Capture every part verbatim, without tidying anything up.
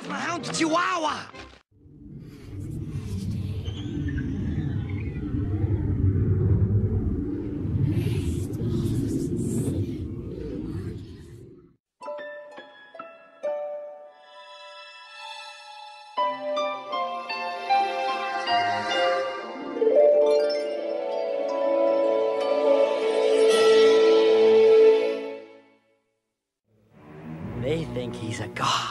My hound's a Chihuahua! They think he's a god.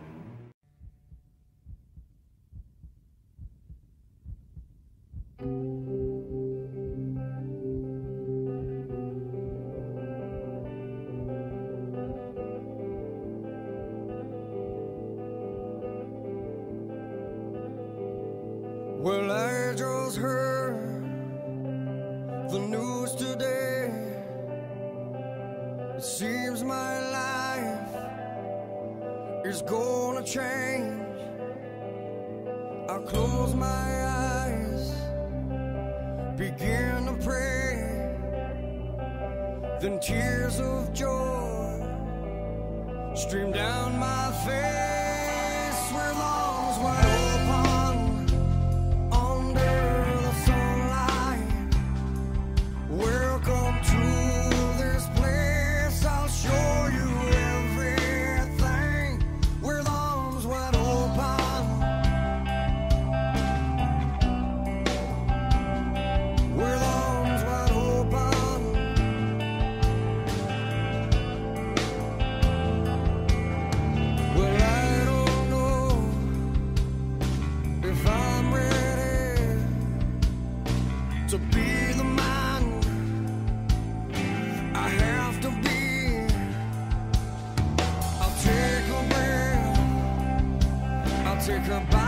Well, I just heard the news today. It seems my life is gonna change. I close my eyes, begin to pray, then tears of joy stream down my face with arms wide open under the sunlight. Welcome to this place, I'll show you everything with arms wide open. With arms wide open. Well, I don't know if I'm ready to be the man I have to be. I'll take a breath, I'll take a bite.